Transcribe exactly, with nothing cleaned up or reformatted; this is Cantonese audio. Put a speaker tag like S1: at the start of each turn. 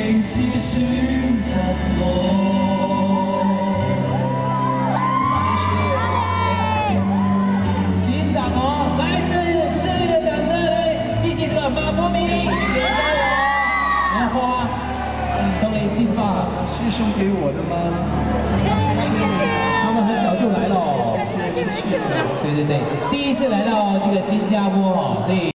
S1: 仍是選擇我。選擇我，來自熱烈的掌聲來謝謝這個馬國明，謝謝蓮花，送給金髮，是送給我的嗎？謝謝你，他們很早就來了，謝謝謝謝。對對對，第一次來到這個新加坡哈，所以。